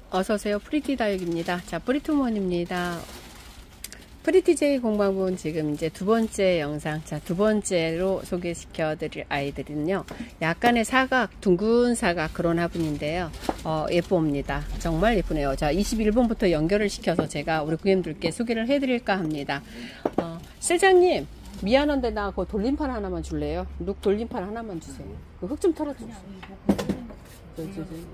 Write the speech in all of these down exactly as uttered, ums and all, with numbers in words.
어서오세요. 프리티다육입니다. 자, 프리투먼입니다. 프리티제이 공방분 지금 이제 두 번째 영상, 자, 두 번째로 소개시켜 드릴 아이들은요, 약간의 사각, 둥근 사각 그런 화분인데요. 어, 예쁩니다. 정말 예쁘네요. 자, 이십일 번부터 연결을 시켜서 제가 우리 고객님들께 소개를 해 드릴까 합니다. 어, 실장님, 미안한데 나 그 돌림판 하나만 줄래요? 룩 돌림판 하나만 주세요. 그 흙 좀 털어주세요. 네.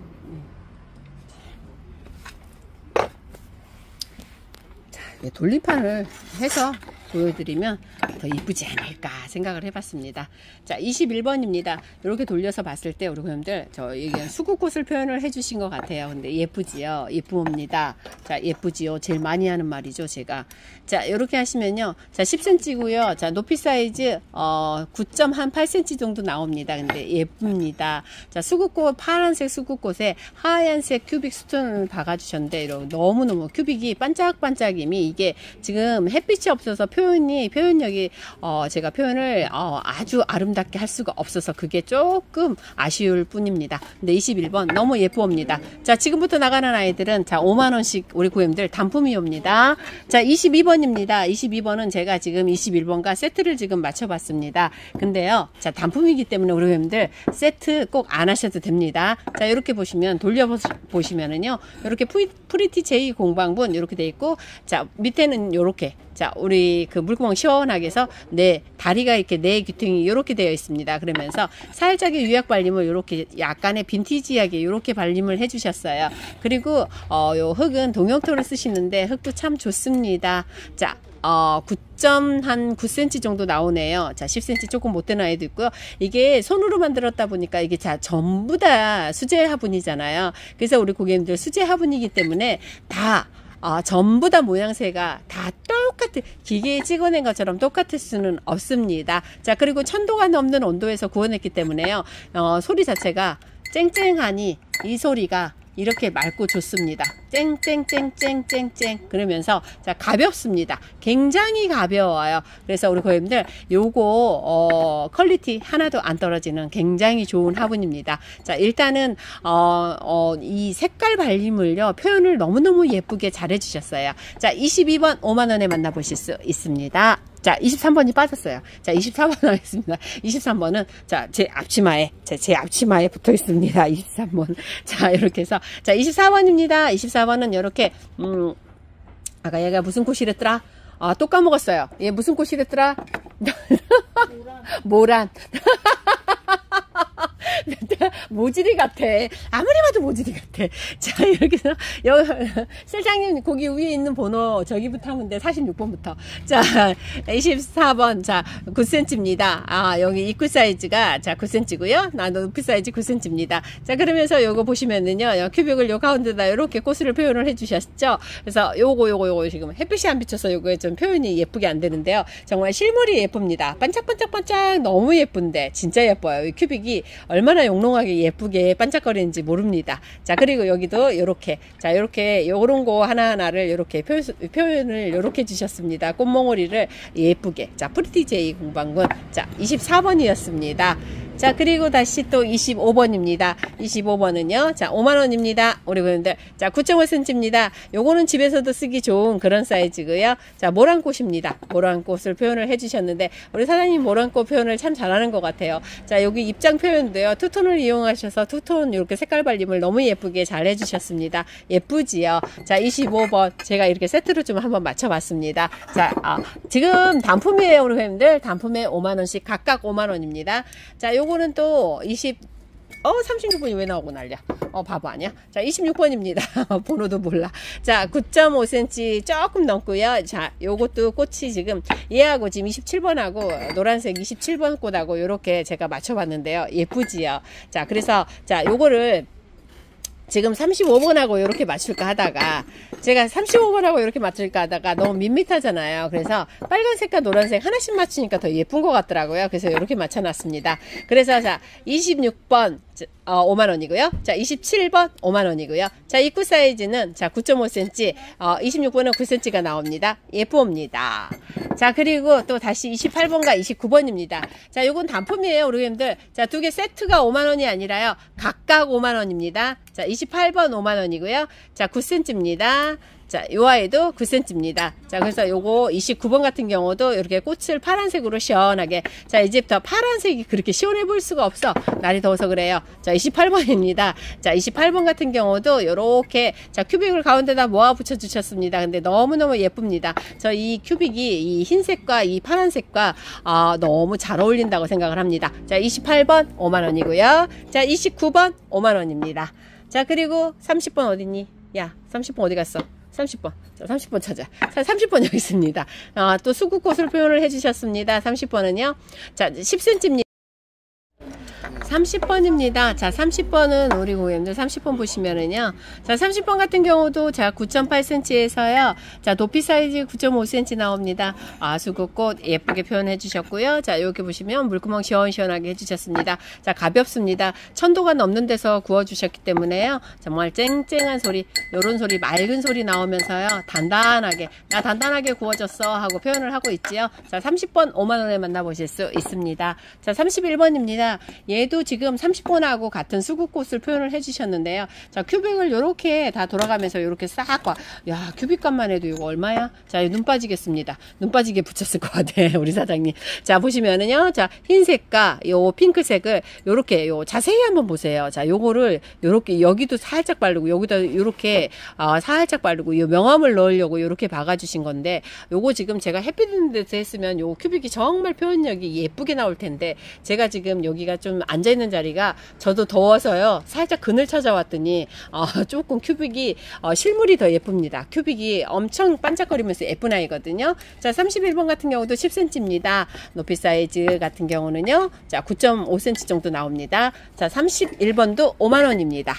자, 돌림판을 해서 보여드리면 더 이쁘지 않을까 생각을 해봤습니다. 자, 이십일 번입니다. 이렇게 돌려서 봤을 때 우리 고객님들 저 이게 수국꽃을 표현을 해주신 것 같아요. 근데 예쁘지요? 예쁩니다. 자, 예쁘지요? 제일 많이 하는 말이죠, 제가. 자, 이렇게 하시면요. 자, 십 센티미터고요. 자, 높이 사이즈 어, 구 점 팔 센티미터 정도 나옵니다. 근데 예쁩니다. 자, 수국꽃, 파란색 수국꽃에 하얀색 큐빅 스톤을 박아주셨는데 이런 너무너무 큐빅이 반짝반짝임이 이게 지금 햇빛이 없어서 표현이 표현력이 어 제가 표현을 어 아주 아름답게 할 수가 없어서 그게 조금 아쉬울 뿐입니다. 근데 이십일 번 너무 예쁩니다. 자, 지금부터 나가는 아이들은 자 오만 원씩 우리 고객님들 단품이 옵니다. 자, 이십이 번입니다. 이십이 번은 제가 지금 이십일 번과 세트를 지금 맞춰봤습니다. 근데요, 자, 단품이기 때문에 우리 고객님들 세트 꼭 안 하셔도 됩니다. 자, 이렇게 보시면 돌려보시면은요, 이렇게 프리티 제이 공방분 이렇게 돼 있고, 자, 밑에는 이렇게 자, 우리 그 물구멍 시원하게 해서 네 다리가 이렇게 네 귀퉁이 이렇게 되어 있습니다. 그러면서 살짝의 유약 발림을 이렇게 약간의 빈티지하게 이렇게 발림을 해주셨어요. 그리고 어, 요 흙은 동영토를 쓰시는데 흙도 참 좋습니다. 자, 어, 구 점 구 센티미터 정도 나오네요. 자, 십 센티미터 조금 못 되는 아이도 있고요. 이게 손으로 만들었다 보니까 이게 자, 전부 다 수제 화분이잖아요. 그래서 우리 고객님들 수제 화분이기 때문에 다 어, 전부 다 모양새가 다 똑같은, 기계에 찍어낸 것처럼 똑같을 수는 없습니다. 자, 그리고 천도가 넘는 온도에서 구워냈기 때문에요, 어, 소리 자체가 쨍쨍하니 이 소리가 이렇게 맑고 좋습니다. 쨍쨍쨍쨍쨍쨍 그러면서 자, 가볍습니다. 굉장히 가벼워요. 그래서 우리 고객님들 요거 어, 퀄리티 하나도 안 떨어지는 굉장히 좋은 화분입니다. 자, 일단은 어, 어, 이 색깔 발림을요 표현을 너무너무 예쁘게 잘 해주셨어요. 자, 이십이 번 오만 원에 만나보실 수 있습니다. 자, 이십삼 번이 빠졌어요. 자, 이십사 번 하겠습니다. 이십삼 번은, 자, 제 앞치마에, 제, 제 앞치마에 붙어 있습니다. 이십삼 번. 자, 이렇게 해서, 자, 이십사 번입니다. 이십사 번은 이렇게, 음, 아까 얘가 무슨 꽃이랬더라? 아, 또 까먹었어요. 얘 무슨 꽃이랬더라? 모란. 모란. 모지리 같아. 아무리 봐도 모지리 같아. 자, 이렇게 해서 여기 실장님 거기 위에 있는 번호 저기부터 하면 돼. 사십육 번부터. 자, 이십사 번. 자, 구 센티미터입니다. 아, 여기 입구 사이즈가 자, 구 센티미터고요. 나 높이 사이즈 구 센티미터입니다. 자, 그러면서 요거 보시면은요, 요 큐빅을 요 가운데다 이렇게 꽃을 표현을 해 주셨죠. 그래서 요거 요거 요거 지금 햇빛이 안 비쳐서 요거에 좀 표현이 예쁘게 안 되는데요. 정말 실물이 예쁩니다. 반짝반짝반짝 너무 예쁜데 진짜 예뻐요. 이 큐빅이 얼마나 용롱하게 예쁘게 반짝거리는지 모릅니다. 자, 그리고 여기도 요렇게, 자, 요렇게 요런 거 하나하나를 요렇게 표, 표현을 요렇게 주셨습니다. 꽃몽오리를 예쁘게. 자, 프리티제이 공방군. 자, 이십사 번이었습니다. 자, 그리고 다시 또 이십오 번입니다. 이십오 번은요, 자, 오만 원입니다. 우리 고객님들. 자, 구 점 오 센티미터입니다. 요거는 집에서도 쓰기 좋은 그런 사이즈고요. 자, 모란꽃입니다. 모란꽃을 표현을 해주셨는데, 우리 사장님 모란꽃 표현을 참 잘하는 것 같아요. 자, 여기 입장 표현도요, 투톤을 이용하셔서 투톤 이렇게 색깔 발림을 너무 예쁘게 잘 해주셨습니다. 예쁘지요? 자, 이십오 번. 제가 이렇게 세트로 좀 한번 맞춰봤습니다. 자, 아, 지금 단품이에요, 우리 고객님들. 단품에 오만 원씩 각각 오만 원입니다. 자, 요거는 또 이십, 어, 삼십육 번이 왜 나오고 난리야. 어, 바보 아니야? 자, 이십육 번입니다. 번호도 몰라. 자, 구 점 오 센티미터 조금 넘고요. 자, 요것도 꽃이 지금 얘하고 지금 이십칠 번하고 노란색 이십칠 번 꽃하고 요렇게 제가 맞춰봤는데요. 예쁘지요? 자, 그래서 자, 요거를 지금 삼십오 번하고 이렇게 맞출까 하다가 제가 삼십오 번하고 이렇게 맞출까 하다가 너무 밋밋하잖아요. 그래서 빨간색과 노란색 하나씩 맞추니까 더 예쁜 것 같더라고요. 그래서 이렇게 맞춰놨습니다. 그래서 자, 이십육 번 어, 오만 원이고요. 자, 이십칠 번 오만 원이고요. 자, 입구 사이즈는 자, 구 점 오 센티미터, 어, 이십육 번은 구 센티미터가 나옵니다. 예쁩니다. 자, 그리고 또 다시 이십팔 번과 이십구 번입니다. 자, 요건 단품이에요, 우리 형님들. 자, 두 개 세트가 오만 원이 아니라요. 각각 오만 원입니다. 자, 이십팔 번 오만 원이고요. 자, 구 센티미터입니다. 자, 요 아이도 구 센티미터입니다. 자, 그래서 요거 이십구 번 같은 경우도 이렇게 꽃을 파란색으로 시원하게. 자, 이제부터 파란색이 그렇게 시원해 보일 수가 없어. 날이 더워서 그래요. 자, 이십팔 번입니다. 자, 이십팔 번 같은 경우도 요렇게, 자, 큐빅을 가운데다 모아 붙여 주셨습니다. 근데 너무너무 예쁩니다. 저 이 큐빅이 이 흰색과 이 파란색과, 어, 너무 잘 어울린다고 생각을 합니다. 자, 이십팔 번 오만 원이고요. 자, 이십구 번 오만 원입니다. 자, 그리고 삼십 번 어딨니? 야, 삼십 번 어디 갔어? 삼십 번. 자, 삼십 번 찾아. 자, 삼십 번 여기 있습니다. 아, 또 수국꽃을 표현을 해주셨습니다. 삼십 번은요. 자, 십 센티미터입니다. 삼십 번입니다. 자, 삼십 번은 우리 고객님들 삼십 번 보시면은요. 자, 삼십 번 같은 경우도 자, 구 점 팔 센티미터에서요. 자, 높이 사이즈 구 점 오 센티미터 나옵니다. 아, 수국꽃 예쁘게 표현해 주셨고요. 자, 여기 보시면 물구멍 시원시원하게 해 주셨습니다. 자, 가볍습니다. 천도가 넘는 데서 구워 주셨기 때문에요. 정말 쨍쨍한 소리, 요런 소리, 맑은 소리 나오면서요. 단단하게, 나 단단하게 구워졌어 하고 표현을 하고 있지요. 자, 삼십 번 오만 원에 만나보실 수 있습니다. 자, 삼십일 번입니다. 얘도 지금 삼십 번하고 같은 수국꽃을 표현을 해주셨는데요. 자, 큐빅을 이렇게 다 돌아가면서 이렇게 싹 와. 야, 큐빅값만 해도 이거 얼마야? 자, 눈 빠지겠습니다. 눈 빠지게 붙였을 것 같아, 우리 사장님. 자, 보시면은요. 자, 흰색과 요 핑크색을 요렇게 요 자세히 한번 보세요. 자, 요거를 요렇게 여기도 살짝 바르고 여기도 요렇게 어, 살짝 바르고 요 명암을 넣으려고 요렇게 박아주신 건데 요거 지금 제가 햇빛 있는 데서 했으면 요 큐빅이 정말 표현력이 예쁘게 나올 텐데 제가 지금 여기가 좀 앉아있는 자리가 저도 더워서요. 살짝 그늘 찾아왔더니 어, 조금 큐빅이 어, 실물이 더 예쁩니다. 큐빅이 엄청 반짝거리면서 예쁜 아이거든요. 자, 삼십일 번 같은 경우도 십 센티미터입니다. 높이 사이즈 같은 경우는요. 자, 구 점 오 센티미터 정도 나옵니다. 자, 삼십일 번도 오만 원입니다.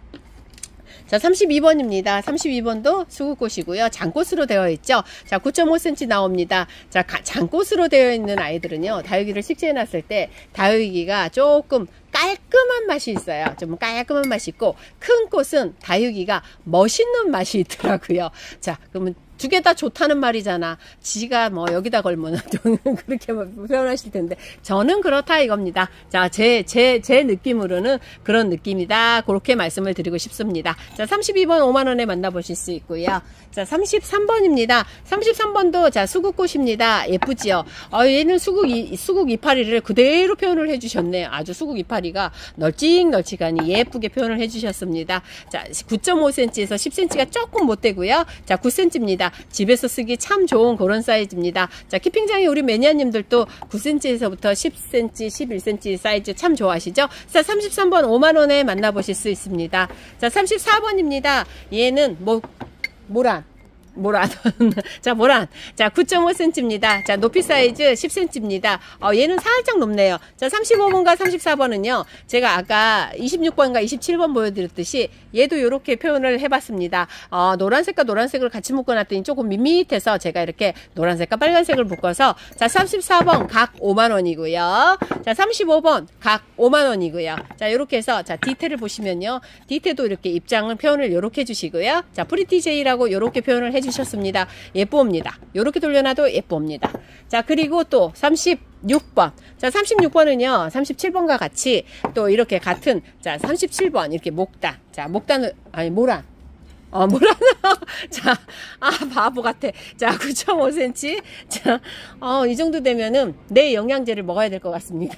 자, 삼십이 번입니다. 삼십이 번도 수국꽃이고요. 장꽃으로 되어 있죠. 자, 구 점 오 센티미터 나옵니다. 자, 가, 장꽃으로 되어 있는 아이들은요. 다육이를 식재해 놨을 때 다육이가 조금 깔끔한 맛이 있어요. 좀 깔끔한 맛이 있고 큰 꽃은 다육이가 멋있는 맛이 있더라고요. 자, 그러면 두 개 다 좋다는 말이잖아. 지가 뭐 여기다 걸면 그렇게 표현하실 텐데 저는 그렇다 이겁니다. 자, 제, 제, 제 느낌으로는 그런 느낌이다. 그렇게 말씀을 드리고 싶습니다. 자, 삼십이 번 오만 원에 만나보실 수 있고요. 자, 삼십삼 번입니다. 삼십삼 번도 자, 수국꽃입니다. 예쁘지요? 어, 얘는 수국, 이, 수국 이파리를 그대로 표현을 해주셨네요. 아주 수국 이파리가 널찍널찍하니 예쁘게 표현을 해주셨습니다. 자, 구 점 오 센티미터에서 십 센티미터가 조금 못 되고요. 자, 구 센티미터입니다. 집에서 쓰기 참 좋은 그런 사이즈입니다. 자, 키핑장에 우리 매니아님들도 구 센티미터에서부터 십 센티미터, 십일 센티미터 사이즈 참 좋아하시죠? 자, 삼십삼 번 오만 원에 만나보실 수 있습니다. 자, 삼십사 번입니다. 얘는 뭐, 모란. 모란. 자, 모란. 자, 구 점 오 센티미터입니다. 자, 높이 사이즈 십 센티미터입니다. 어, 얘는 살짝 높네요. 자, 삼십오 번과 삼십사 번은요. 제가 아까 이십육 번과 이십칠 번 보여드렸듯이 얘도 이렇게 표현을 해봤습니다. 어, 노란색과 노란색을 같이 묶어놨더니 조금 밋밋해서 제가 이렇게 노란색과 빨간색을 묶어서 자, 삼십사 번 각 오만 원이고요. 자, 삼십오 번 각 오만 원이고요. 자, 이렇게 해서 자, 디테일을 보시면요. 디테일도 이렇게 입장을 표현을 이렇게 해주시고요. 자, 프리티제이라고 이렇게 표현을 해 주셨습니다. 예쁩니다. 이렇게 돌려놔도 예쁩니다. 자, 그리고 또 삼십육 번. 자, 삼십육 번은요. 삼십칠 번과 같이 또 이렇게 같은 자, 삼십칠 번 이렇게 목단. 자, 목단을 아니 모란. 어, 모란. 자, 아, 바보 같아. 자, 구 점 오 센티미터. 자, 어, 이 정도 되면은 내 영양제를 먹어야 될 것 같습니다.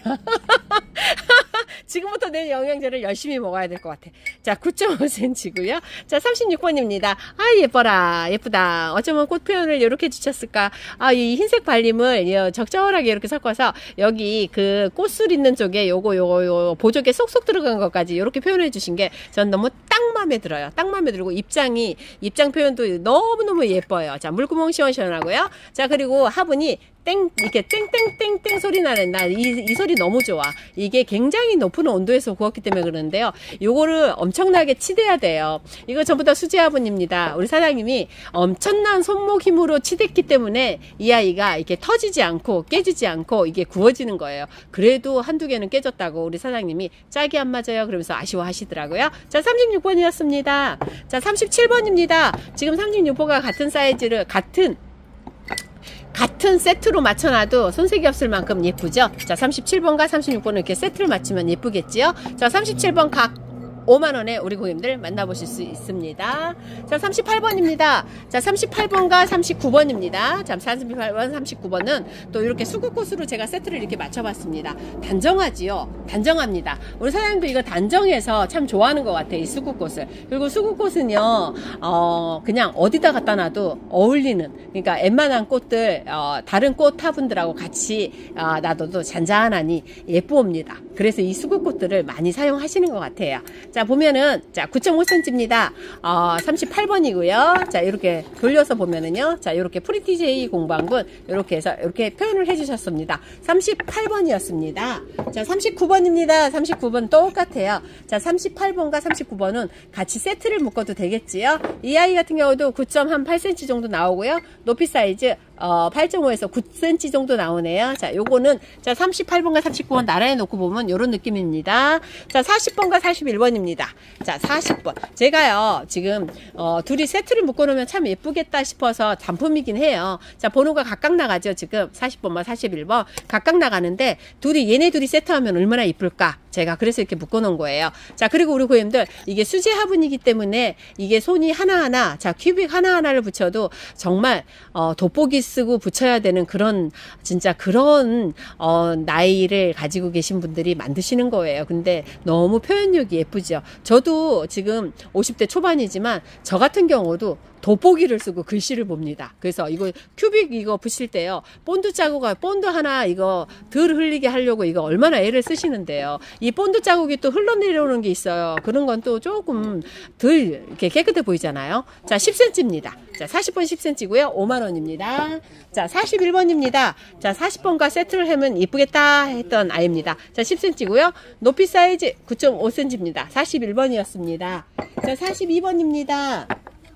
지금부터 내 영양제를 열심히 먹어야 될 것 같아. 자, 구 점 오 센티미터고요. 자, 삼십육 번입니다. 아, 예뻐라. 예쁘다. 어쩌면 꽃 표현을 이렇게 주셨을까. 아, 이 흰색 발림을 적절하게 이렇게 섞어서 여기 그 꽃술 있는 쪽에 요거, 요거, 요 보조개 쏙쏙 들어간 것까지 이렇게 표현해 주신 게 전 너무 딱 마음에 들어요. 딱 마음에 들고 입장이, 입장 표현도 너무너무 예뻐요. 자, 물구멍 시원시원하고요. 자, 그리고 화분이 땡 이렇게 땡땡땡땡 소리 나는 나 이 이 소리 너무 좋아. 이게 굉장히 높은 온도에서 구웠기 때문에 그러는데요. 요거를 엄청나게 치대야 돼요. 이거 전부 다 수제 화분입니다. 우리 사장님이 엄청난 손목 힘으로 치댔기 때문에 이 아이가 이렇게 터지지 않고 깨지지 않고 이게 구워지는 거예요. 그래도 한두 개는 깨졌다고 우리 사장님이 짝이 안 맞아요 그러면서 아쉬워하시더라고요. 자, 삼십육 번이었습니다. 자, 삼십칠 번입니다. 지금 삼십육 번과 같은 사이즈를 같은 같은 세트로 맞춰놔도 손색이 없을 만큼 예쁘죠. 자, 삼십칠 번과 삼십육 번을 이렇게 세트를 맞추면 예쁘겠지요. 자, 삼십칠 번 각 오만 원에 우리 고객님들 만나보실 수 있습니다. 자, 삼십팔 번입니다. 자, 삼십팔 번과 삼십구 번입니다. 자, 삼십팔 번, 삼십구 번은 또 이렇게 수국꽃으로 제가 세트를 이렇게 맞춰봤습니다. 단정하지요? 단정합니다. 우리 사장님도 이거 단정해서 참 좋아하는 것 같아요. 이 수국꽃을. 그리고 수국꽃은요, 어, 그냥 어디다 갖다 놔도 어울리는, 그러니까 웬만한 꽃들, 어, 다른 꽃 화분들하고 같이 어, 놔둬도 잔잔하니 예쁘옵니다. 그래서 이 수국꽃들을 많이 사용하시는 것 같아요. 자, 보면은, 자, 구 점 오 센티미터입니다. 어, 삼십팔 번이고요. 자, 이렇게 돌려서 보면은요. 자, 이렇게 프리티제이 공방군, 이렇게 해서, 이렇게 표현을 해주셨습니다. 삼십팔 번이었습니다. 자, 삼십구 번입니다. 삼십구 번 똑같아요. 자, 삼십팔 번과 삼십구 번은 같이 세트를 묶어도 되겠지요. 이 아이 같은 경우도 구 점 팔 센티미터 정도 나오고요. 높이 사이즈, 어, 팔 점 오에서 구 센티미터 정도 나오네요. 자, 요거는, 자, 삼십팔 번과 삼십구 번 나란히 놓고 보면 요런 느낌입니다. 자, 사십 번과 사십일 번입니다. 자, 사십 번. 제가요, 지금, 어, 둘이 세트를 묶어놓으면 참 예쁘겠다 싶어서 단품이긴 해요. 자, 번호가 각각 나가죠. 지금 사십 번과 사십일 번. 각각 나가는데, 둘이, 얘네 둘이 세트하면 얼마나 예쁠까? 제가 그래서 이렇게 묶어놓은 거예요. 자, 그리고 우리 고객님들, 이게 수제 화분이기 때문에 이게 손이 하나하나, 자, 큐빅 하나하나를 붙여도 정말, 어, 돋보기 쓰고 붙여야 되는 그런, 진짜 그런, 어, 나이를 가지고 계신 분들이 만드시는 거예요. 근데 너무 표현력이 예쁘죠. 저도 지금 오십 대 초반이지만, 저 같은 경우도 돋보기를 쓰고 글씨를 봅니다. 그래서 이거 큐빅 이거 붙일 때요. 본드 자국가 본드 하나 이거 덜 흘리게 하려고 이거 얼마나 애를 쓰시는데요. 이 본드 자국이 또 흘러내려오는 게 있어요. 그런 건 또 조금 덜 이렇게 깨끗해 보이잖아요. 자, 십 센티미터입니다. 자, 사십 번 십 센티미터고요. 오만 원입니다. 자, 사십일 번입니다. 자, 사십 번과 세트를 하면 이쁘겠다 했던 아이입니다. 자, 십 센티미터고요. 높이 사이즈 구 점 오 센티미터입니다. 사십일 번이었습니다. 자, 사십이 번입니다.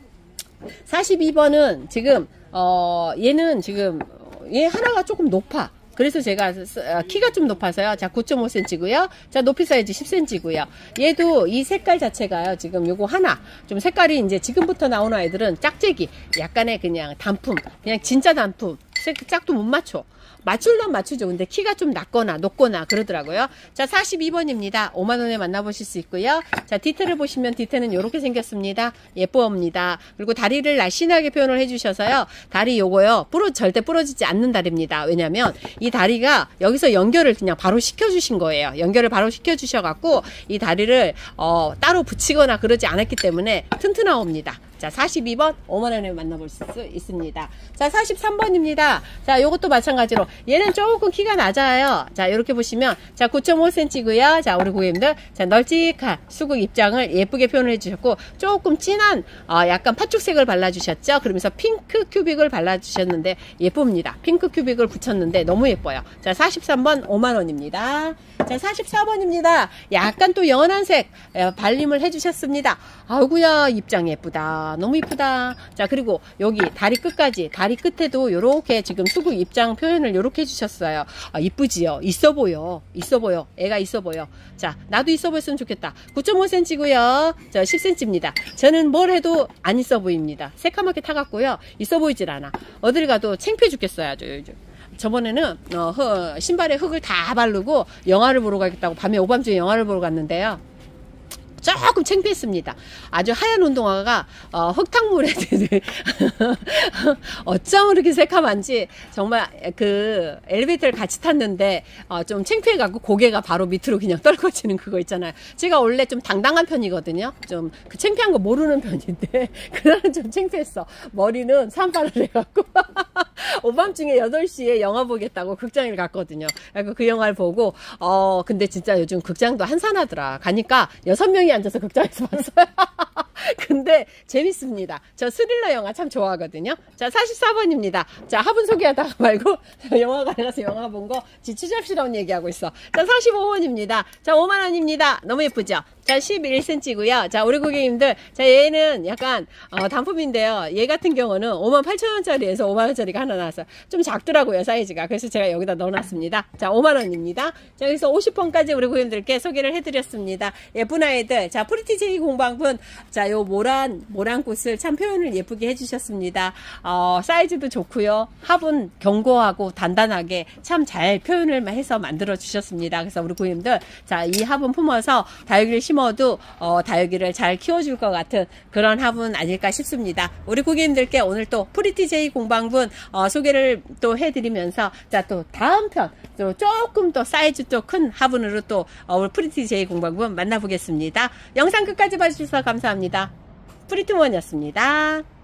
사십이 번은 지금 어 얘는 지금 얘 하나가 조금 높아. 그래서 제가 키가 좀 높아서요. 자, 구 점 오 센티미터고요. 자, 높이 사이즈 십 센티미터고요. 얘도 이 색깔 자체가요. 지금 요거 하나 좀 색깔이 이제 지금부터 나오는 아이들은 짝재기, 약간의 그냥 단품, 그냥 진짜 단품. 색 짝도 못 맞춰. 맞출려면 맞추죠. 근데 키가 좀 낮거나 높거나 그러더라고요. 자, 사십이 번입니다. 오만 원에 만나보실 수 있고요. 자, 디테일을 보시면 디테일은 이렇게 생겼습니다. 예뻐옵니다. 그리고 다리를 날씬하게 표현을 해주셔서요. 다리 요거요. 부러, 절대 부러지지 않는 다리입니다. 왜냐면 이 다리가 여기서 연결을 그냥 바로 시켜주신 거예요. 연결을 바로 시켜주셔갖고 이 다리를 어, 따로 붙이거나 그러지 않았기 때문에 튼튼하옵니다. 자, 사십이 번 오만 원에 만나볼 수 있습니다. 자, 사십삼 번입니다. 자, 요것도 마찬가지로 얘는 조금 키가 낮아요. 자, 이렇게 보시면 자, 구 점 오 센티미터고요. 자, 우리 고객님들 자, 널찍한 수국 입장을 예쁘게 표현을 해주셨고 조금 진한 어, 약간 팥죽색을 발라주셨죠. 그러면서 핑크 큐빅을 발라주셨는데 예쁩니다. 핑크 큐빅을 붙였는데 너무 예뻐요. 자, 사십삼 번 오만 원입니다. 자, 사십사 번입니다. 약간 또 연한 색 발림을 해주셨습니다. 아이고야, 입장 예쁘다. 너무 이쁘다. 자, 그리고 여기 다리 끝까지, 다리 끝에도 요렇게 지금 수국 입장 표현을 요렇게 해주셨어요. 아, 이쁘지요? 있어 보여. 있어 보여. 애가 있어 보여. 자, 나도 있어 보였으면 좋겠다. 구 점 오 센티미터고요. 저 십 센티미터입니다. 저는 뭘 해도 안 있어 보입니다. 새까맣게 타갖고요. 있어 보이질 않아. 어딜 가도 창피해 죽겠어요. 아주 요즘. 저번에는 어, 허, 신발에 흙을 다 바르고 영화를 보러 가겠다고 밤에 오밤중에 영화를 보러 갔는데요. 조금 창피했습니다. 아주 하얀 운동화가 어, 흙탕물에 어쩜 그렇게 새카만지 정말 그 엘리베이터를 같이 탔는데 어, 좀 창피해갖고 고개가 바로 밑으로 그냥 떨궈지는 그거 있잖아요. 제가 원래 좀 당당한 편이거든요. 좀 그 창피한 거 모르는 편인데 그날은 좀 창피했어. 머리는 산발을 해갖고 오밤중에 여덟 시에 영화 보겠다고 극장을 갔거든요. 그래서 그 영화를 보고 어 근데 진짜 요즘 극장도 한산하더라. 가니까 여섯 명이 앉아서 극장에서 봤어요. 근데 재밌습니다. 저 스릴러 영화 참 좋아하거든요. 자, 사십사 번입니다. 자, 화분 소개하다가 말고 영화관에 가서 영화 본 거 지치잡스러운 얘기하고 있어. 자, 사십오 번입니다. 자, 오만 원입니다. 너무 예쁘죠? 자, 십일 센티미터고요. 자, 우리 고객님들, 자, 얘는 약간 어, 단품인데요. 얘 같은 경우는 오만 팔천 원짜리에서 오만 원짜리가 하나 나왔어요. 좀 작더라고요, 사이즈가. 그래서 제가 여기다 넣어놨습니다. 자, 오만 원입니다. 자, 여기서 오십 번까지 우리 고객님들께 소개를 해드렸습니다. 예쁜 아이들, 자, 프리티 제이 공방분, 자, 요 모란 모란 꽃을 참 표현을 예쁘게 해주셨습니다. 어, 사이즈도 좋고요. 화분 견고하고 단단하게 참 잘 표현을 해서 만들어 주셨습니다. 그래서 우리 고객님들, 자, 이 화분 품어서 다육이를 심어도 어, 다육이를 잘 키워줄 것 같은 그런 화분 아닐까 싶습니다. 우리 고객님들께 오늘 또 프리티 제이 공방분 어, 소개를 또 해드리면서, 자, 또 다음 편 또 조금 더 사이즈 또 큰 화분으로 또 어, 우리 프리티 제이 공방분 만나보겠습니다. 영상 끝까지 봐주셔서 감사합니다. 프리티몬이었습니다.